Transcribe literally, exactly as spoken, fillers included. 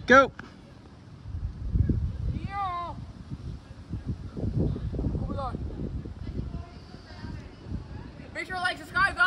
Go. Yeah. Oh my God. Make sure to like, subscribe, guys.